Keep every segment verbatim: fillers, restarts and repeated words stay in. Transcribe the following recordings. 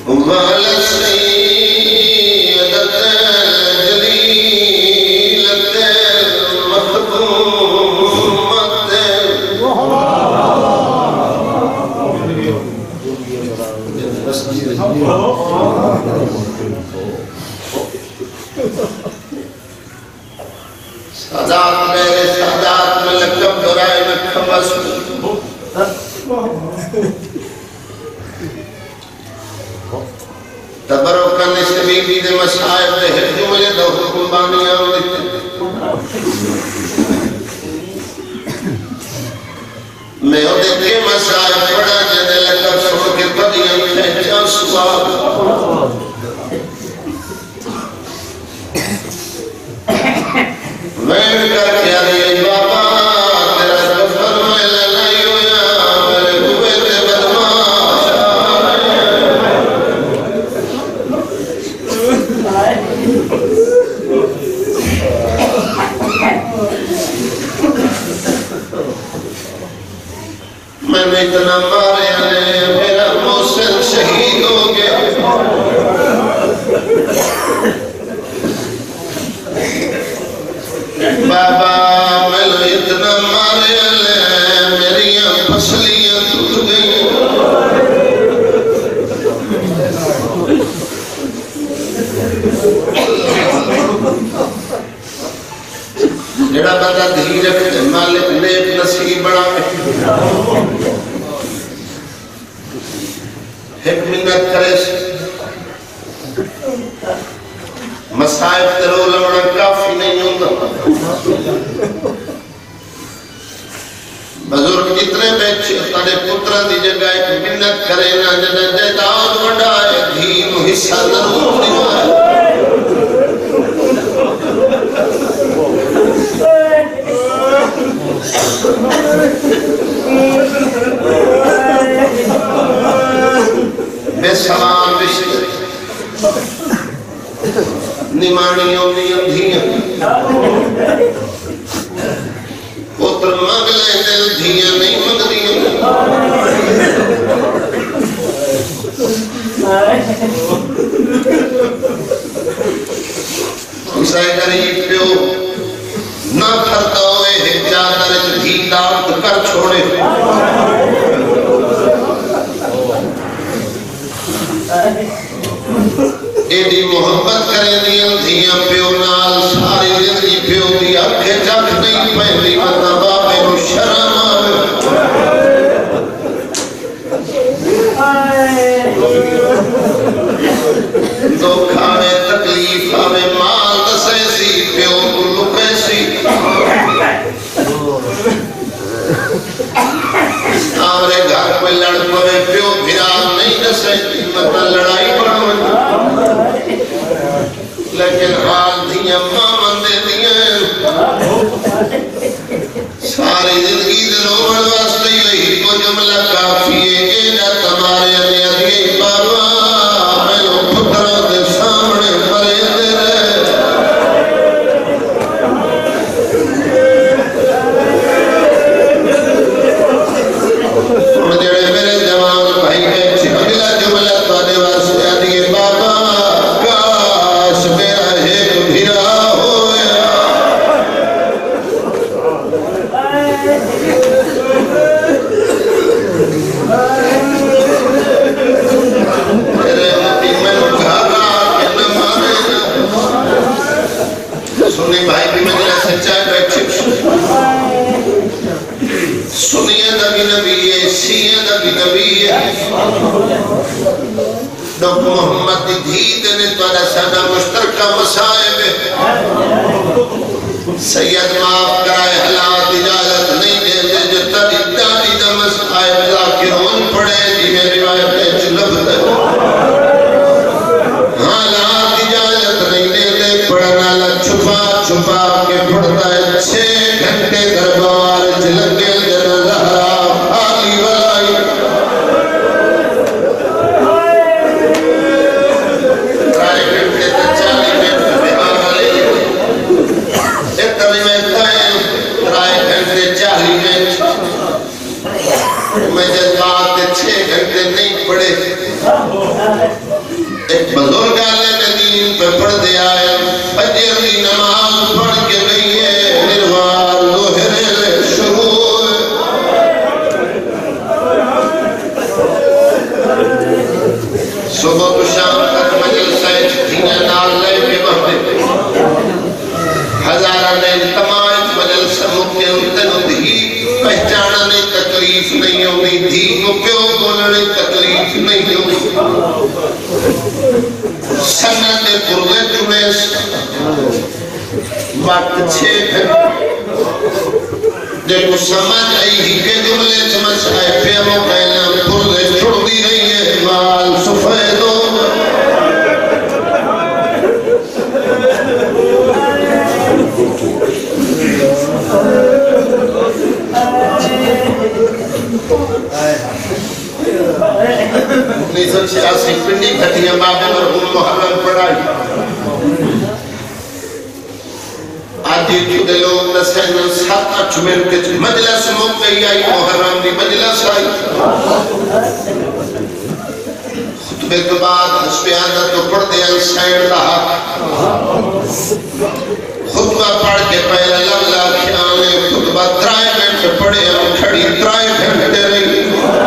سادات میرے سادات میں لکب دورائے میں کھمس تبرکن نسبی کی دے مسائب دے حفظ مجھے دو حکم بانی آمدی میں ہو دیکھے مسائب پڑا جنے لکب سن کے قدیم کھینچا سواب میں کر کیا رہی بابا تیرا کفر میں للائی ہویا میرے گوے تے بدماش میں نے اتنا مارے آنے میرا محسن شہید ہو گیا بابا میں نے اتنا مارے آنے میری پسلیاں ٹوٹ گئی جڑا بندہ دھی رکھ مالک نیک نصیب بڑا ایک منت کرے مسائب ترو لوڑا کافی نہیں ہوتا بزرگ جتنے بیچے تارے پترہ دی جگہ ایک منت کرے نا جنہ جیداد وڈا ہے دھیم حصہ ضرور دیوائے بے سلام بشک نمانیوں نیوں دھیاں پتر مانگ لیں دل دھیاں نہیں مانگ دیاں اسے غریب پیو نہ کرتا ہوئے ایک چادر دھی دارت کر چھوڑے ایڈی محبت کریں دیاں دھیاں پیو نال ساری زندگی پیو دی اکھے جک نہیں پہلی مطا بابے کو شرم آوے تو کھانے تکلیف آوے مال دسے سی پیو کو لکے سی آورے گھر پہ لڑ پوے پیو بھیرا نہیں دسے مطا لڑائی بڑھوے لیکن حال دیا ماں دے دیا ساری زندگی دلوڑ واسطے یہی کو جملہ کافی ہے کہ جا تمہارے انہیں ادھیے بابا میں لو پتروں دے سامنے پرے دے رہے اور جڑے میرے جوان بھائی کے چھکلا جملہ تانے واسطے ادھیے بابا میرا ایک بھیرا ہویا میرے مطی میں گھاگا کہ نہ مارے سنی بھائی بھی مجھے سچائے بیٹھے سنیے نبی نبی ہے سیئے نبی نبی ہے ڈاکٹر محمد دی دھید نے توڑا سادہ مشترکہ مسائب سید معاف کرائے حالات اجازت نہیں دے دے جو تاری داری دا مسائب ذاکرون پڑے جی میں روایت ہے چلب دے حالات اجازت نہیں دے دے پڑھنا لگ چھپا چھپا کے پڑھتا ہے چھے گھنٹے دربار چلنگے جنہ زہرا آلی ولائی صبح و شام تک مجلسہ چھٹیاں نال لے کے بہتے ہزارہ نے تمام مجلسہ مکے انتنو دھی پہچاننے تکلیف نہیں ہوئی دھی کو پیو بولنے تکلیف نہیں ہوئی سنت پردے چنے وقت چھے پھر جب کو سمجھ آئی ہی کے جملے سمجھ آئے پہ وہ کہنا پردے چھوڑ دی رہی ہے مال سفیدوں انیس سو چھیاسی پنڈی گھٹیاں بابے مرحوم محرم پڑھائی آدھی جھوٹے لوگ نسین سات اٹھ منٹ کے مجلس موقعی آئی محرم دی مجلس آئی خطبے کے بعد حسب آدھا تو پڑھ دے انسائن رہا خطبہ پڑھ کے پہلے لفظہ کھیانے خطبہ ترائے منٹ پڑھے ہم کھڑی ترائے گھنٹے رہی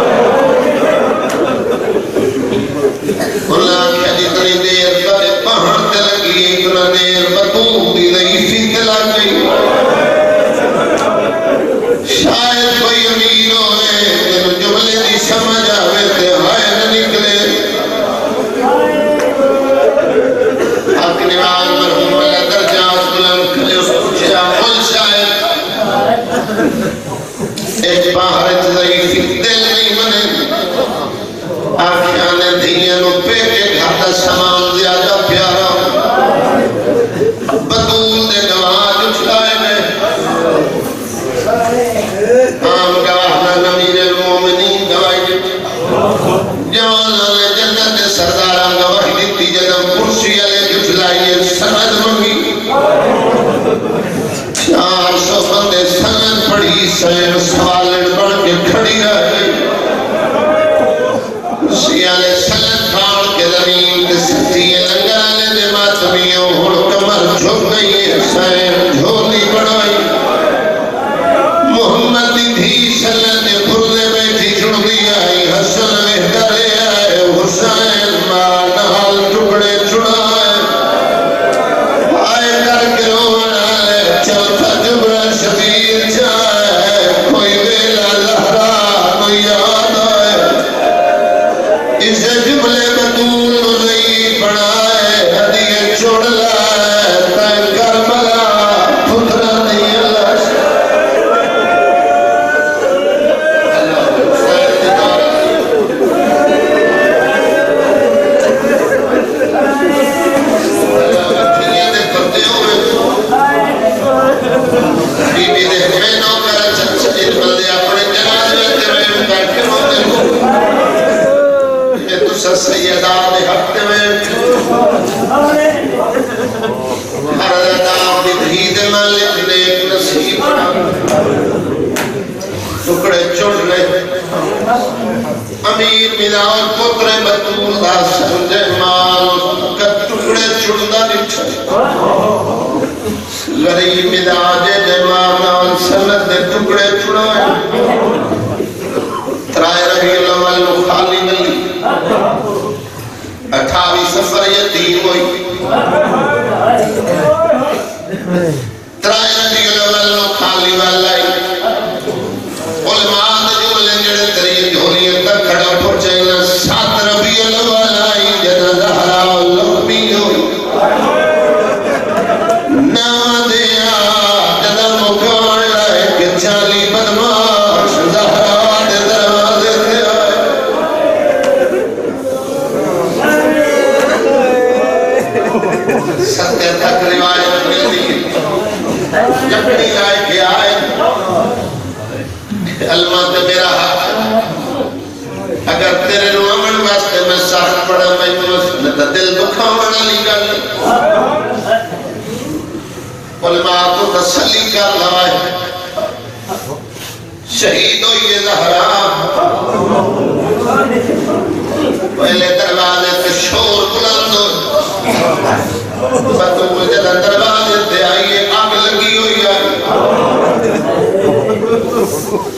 اللہ کیا جتنی دیر کرے پہنتے لگی اتنا دیر بطول دی رہی فیت لگی شاید کوئی امین ہوئے جن جملے دی سمجھ آوے تے ہائے نہ نکلے حق نواز مرحوم اللہ درجات بلند کرے اس پوچھا مل شاید ایک باہر ضعیفی دل نہیں بنے آخیانے دھیاں نو پہ کے گھاتا سامان زیادہ پیارا بطول دے نواز اچھلائے میں عام گواہنا نمیر المومنین گواہی دیتی جوانا نے جنت سردارہ گواہی دیتی جنم پرسی علیہ اچھلائیے سند منگی چار سو بندے سند پڑھی سین سوالن بڑھ کے کھڑی رہی سیالے سلط پھاڑ کے زمین کے سچیے لنگالے دے ماتمیوں ہڑ کمر جھوک گئی ہے سین جھولی بڑھائی محمد بھی سلط پھردے بیٹھی چھڑ دی آئی حسن مہدرے آئے حسین ماں نحال ٹکڑے چھڑائے آئے کر کے روان آئے چوتھا جبرا شبیر جائے کوئی بیلا زہرا کوئی یاد آئے اسے جملے بطول نہیں پڑھائے حدیعے چھوڑ لائے تین کربلا پترہ نہیں اللہ سیدہ دے ہفتے میں ہر ادام دی دھید مالک نے ایک نصیب ٹکڑے چھوڑ لے امیر مداؤ پتر بطول دا سمجھے مال کا ٹکڑے چھوڑا نچھے غریب مداجے دے مانا سنت دے ٹکڑے چھوڑائے ترائے رہی الاول خالی ملی اٹھاوی سفر یتیم ہوئی ترائے ربی الاول خالی والائی علماء دے جملے جڑے ترین جھولیے تک کھڑا پھرچائنا سات ربی الاول آئی جنہ زہرا لقمی ہوئی نا دیا جنہ مکان لائے کہ چالی بدماش زہرا دے دروازے سے آئے ستر تک روایت ملتی لکڑی لائے کے آئے علمہ میرا حق اگر تیرے رو امن واسطے میں ساکھ پڑا میں تو دل دکھا منا لی گل علماء کو تسلی کر لائے شہید ہوئی زہرا پہلے دروازے سے شور بلند بطول جدہ دروازے سے آئیے آگ لگی ہوئی آئی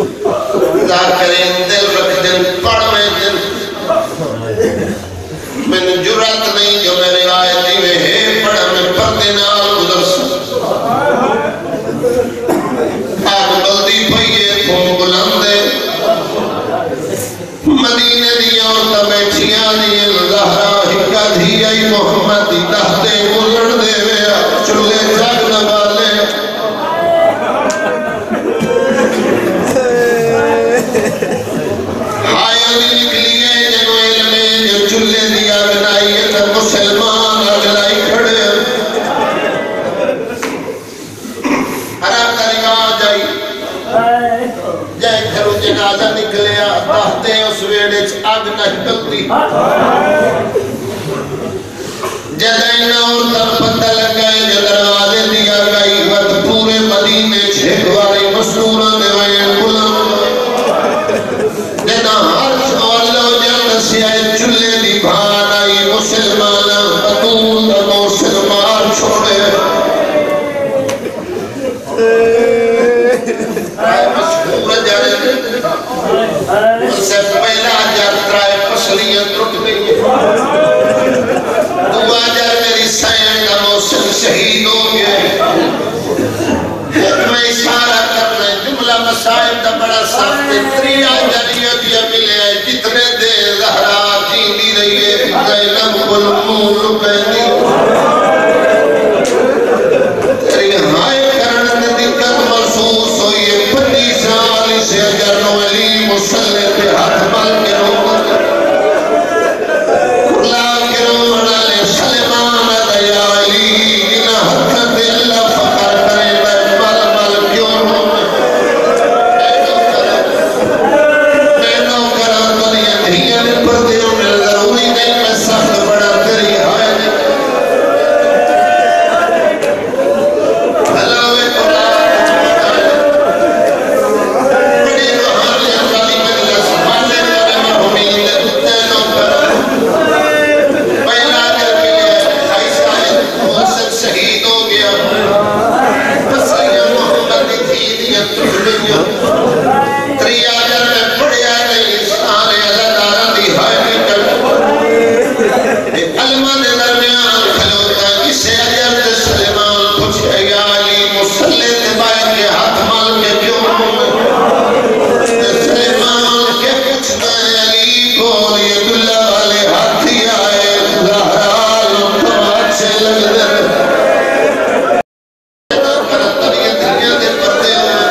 دار کریں دل رکھ دن پڑھ میں دن محمد دی دہتے گزر دے ویا چلے جاگ نوالے ہائے علی نکلیے جنو علمیں جو چلے دیا بنائیے تھا مسلمان اگلائی کھڑے حرام کا نگاہ جائی جائے گھروں جنازہ نکلیا دہتے اس ویڑے چھ آگ نہ ہکلتی جدائیں اور تر پتہ لگائے جو دروازے دیا گئی وقت پورے مدینے چھواری مصنورہ دیوائیں غلام جنا ہر سوالو جن سیائے چلے دی بھان آئی مسلمانہ بطول دا مسلمان چھوڑے آئے مشہور جانے ان سے پہلا جار ترائے پسلیاں ٹوٹ گئی دعا جار میری سائن کا موسم شہید ہو گیا میں اشارہ کرنا ہے جملہ مسائب دا بڑا سخت تری آجاریت یا ملے آئے جتنے دے زہرا جیندی رہی ہے زینب بالمول پہنی تیری ہائے کرن دقت محسوس ہوئی ہے پنی سال سے اگر نو علی مسلح پہ ہاتھ مل کے رومت اللہ کے رومنا لے سلمان دیا علی انہ حد دل فقر کرے میں مل مل کیوں رومت میں نو کرا دنیا دھیاں نے پردیوں میں ضروری نہیں میں سخت بڑا تیری ہائے بھلاوے قرآن بڑی روحانی اندالی مجلس مالے کرے محمید اتنے نو کرا پہلا کر کے لئے ایسا ہے محسن شہید ہو گیا بسیہ محمد تھی دیا تجھڑیوں تری آجر میں پڑیا نہیں سارے عزدارہ دی ہائے نہیں کرتا علمہ دے درمیان کھلوتا اسے عجر دے سلمان پوچھے یا علی مسلح دے بائی کے ہاتھ مال کے کیوں سلمان کے پوچھنا علی کون یہ دلہ والے ہاتھی آئے زہرال کمات سے لگ در کرتا یہ دنیا دے پردے ہوئے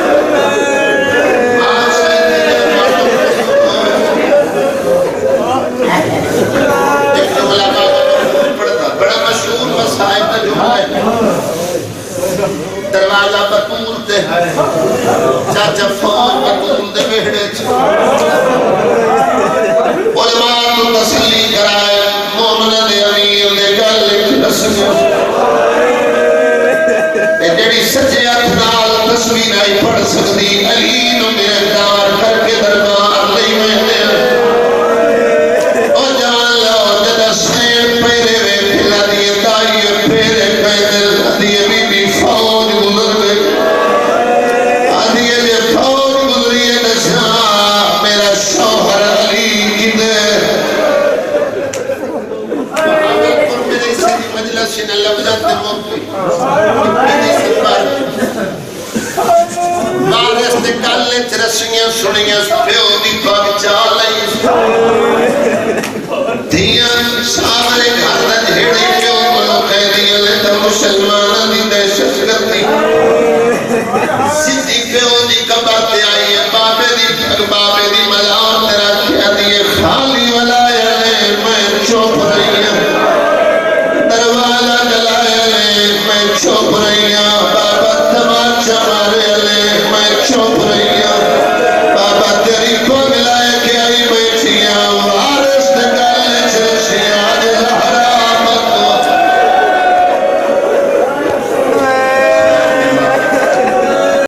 آج سے دنیا ایک جملہ پڑھتا بڑا مشہور مسائب کا جملہ ہے دروازہ بطول دے چاچا فون بطول دے بیڑے چھو علماء تو تسلی کرائے مومنہ دے امیر دے گل ایک رسمیوں جڑی سچے اتنال تصویر آئی پڑھ سکتی علی نو گرفتار کر کے دربار لئی مہنے اور جوان لو جدہ سین پیرے وے پھلا دیے دائیے پیرے پیدل دیے بی بی فوج گزر گئے آدھیے جے فوج گزریے نشاہ میرا شوہر علی کی دے میرے سے مجلس نے لفظات موقعی میرے سے مارس دے کالے چرسیاں سنیاں پیو دی پاکچا